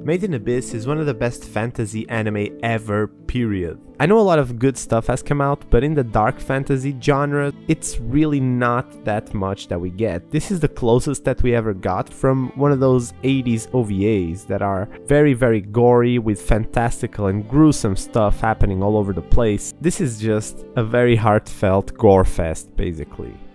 Made in Abyss is one of the best fantasy anime ever, period. I know a lot of good stuff has come out, but in the dark fantasy genre, it's really not that much that we get. This is the closest that we ever got from one of those 80s OVAs that are very, very gory with fantastical and gruesome stuff happening all over the place. This is just a very heartfelt gore fest, basically.